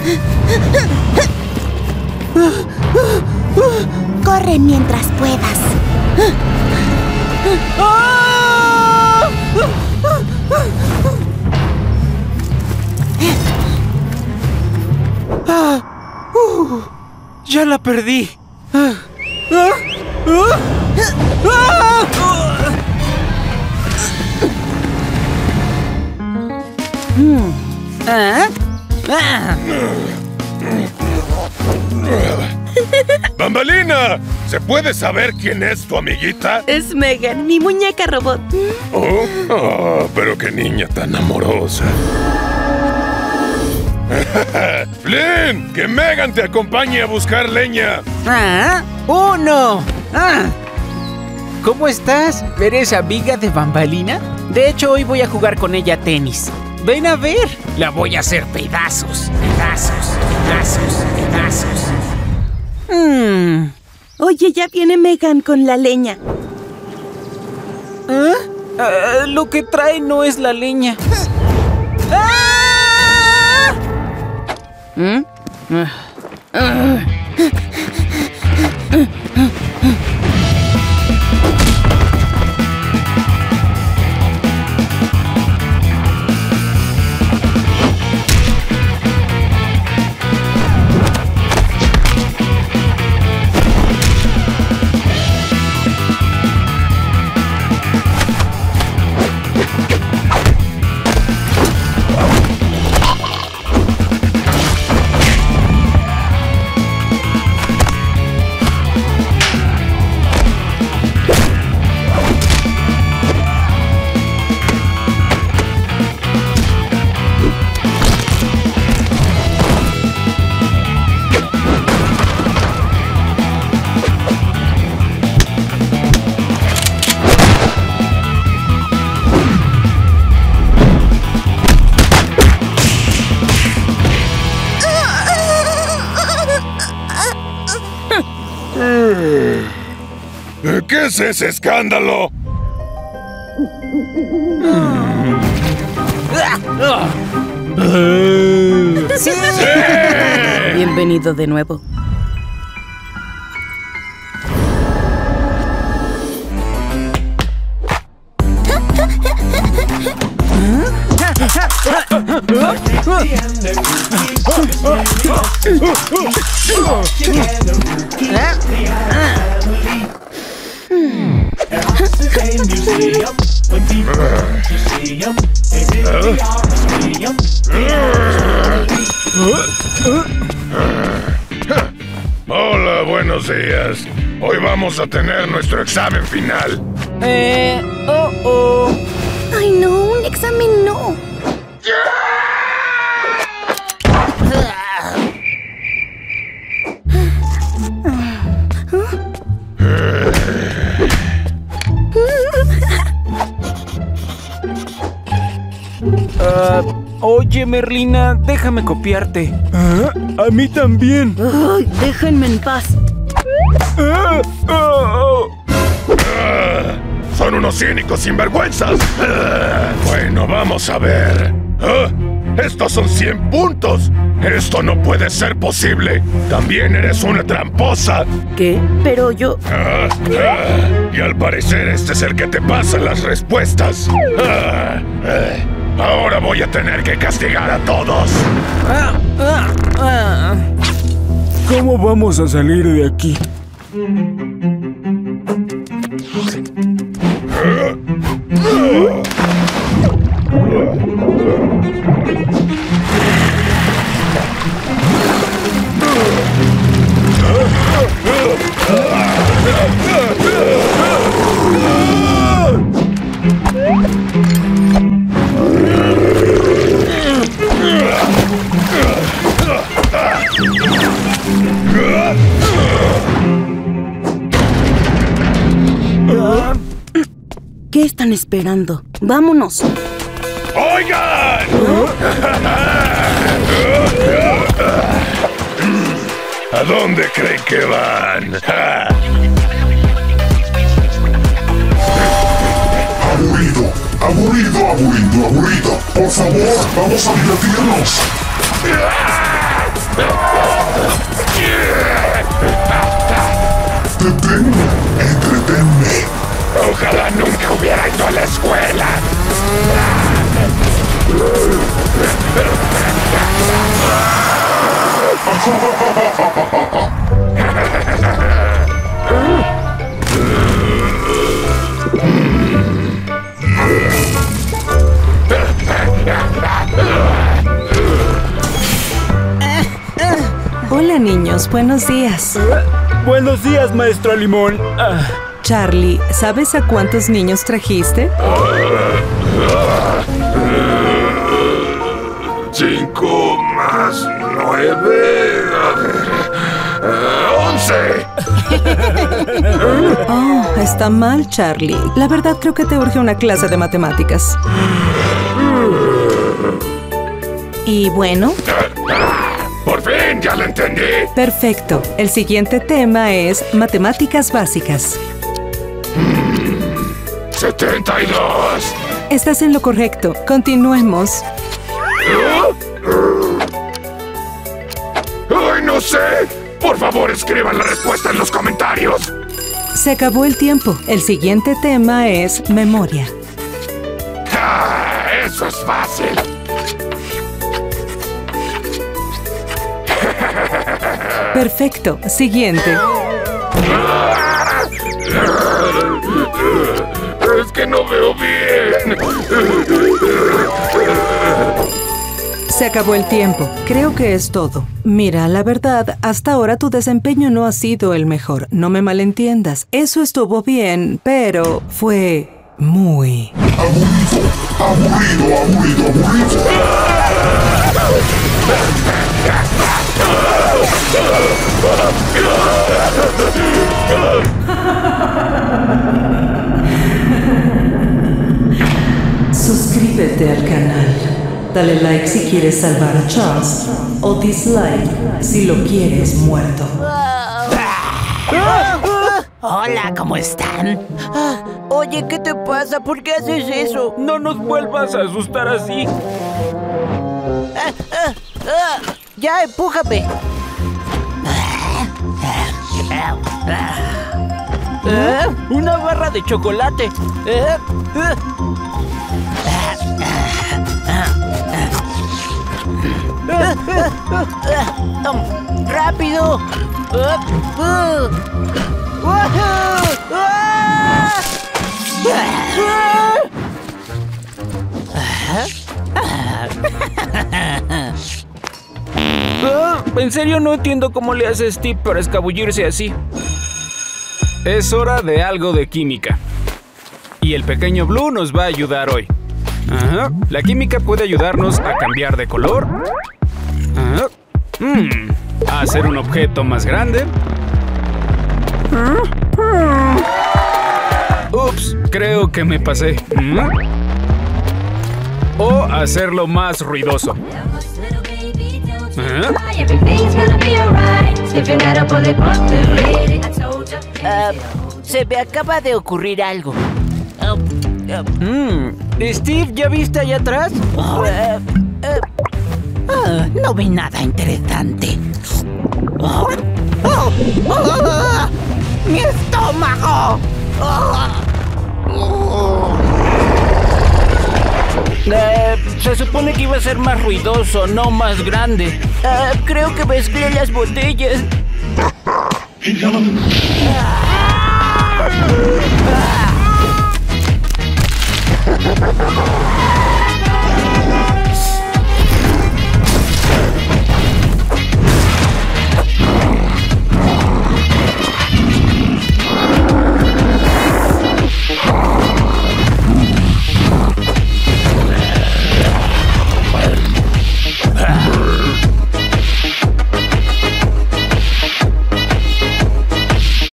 Corre mientras puedas. Ya la perdí. ¡Bambalina! ¿Se puede saber quién es tu amiguita? Es Megan, mi muñeca robot. Pero qué niña tan amorosa. Flynn, que Megan te acompañe a buscar leña. ¡Uno! ¿Cómo estás? ¿Eres amiga de Bambalina? De hecho, hoy voy a jugar con ella tenis. ¡Ven a ver! La voy a hacer pedazos, pedazos, pedazos, pedazos. Oye, ya viene Megan con la leña. Lo que trae no es la leña. ¿Qué es ese escándalo? ¡Sí! Bienvenido de nuevo. Hola, buenos días. Hoy vamos a tener nuestro examen final. Ay, no, un examen no. Oye, Merlina, déjame copiarte. A mí también. Ay, déjenme en paz. Son unos cínicos sinvergüenzas. Bueno, vamos a ver. Estos son 100 puntos. Esto no puede ser posible. También eres una tramposa. ¿Qué? Pero yo... Y al parecer este es el que te pasa las respuestas. Ahora voy a tener que castigar a todos. ¿Cómo vamos a salir de aquí? ¿Qué están esperando? ¡Vámonos! ¡Oigan! ¿A dónde creen que van? Aburrido, aburrido, aburrido, aburrido. Por favor, vamos a divertirnos. Hola niños, buenos días. Buenos días, maestra Limón. Charlie, ¿sabes a cuántos niños trajiste? 5 más 9... 11. Oh, está mal, Charlie. La verdad creo que te urge una clase de matemáticas. Y bueno, Por fin, ya lo entendí. perfecto. El siguiente tema es matemáticas básicas. 72. Estás en lo correcto. Continuemos. ¡Ay, no sé! Por favor, escriban la respuesta en los comentarios. Se acabó el tiempo. El siguiente tema es memoria. Eso es fácil. Perfecto. Siguiente. Es que no veo bien. Se acabó el tiempo. Creo que es todo. Mira, la verdad, hasta ahora tu desempeño no ha sido el mejor. No me malentiendas. Eso estuvo bien, pero fue muy... Aburrido. Suscríbete al canal. Dale like si quieres salvar a Charles o dislike si lo quieres muerto. Hola, ¿cómo están? Oye, ¿qué te pasa? ¿Por qué haces eso? No nos vuelvas a asustar así. Ya, empújame. Una barra de chocolate. ¡Rápido! En serio no entiendo cómo le hace Steve para escabullirse así. Es hora de algo de química. Y el pequeño Blue nos va a ayudar hoy. Ajá. La química puede ayudarnos a cambiar de color. Ajá. A hacer un objeto más grande. Ups, creo que me pasé. O hacerlo más ruidoso. Se me acaba de ocurrir algo. Steve, ¿ya viste allá atrás? No vi nada interesante. ¡Mi estómago! Se supone que iba a ser más ruidoso, no más grande. Creo que mezclé las botellas.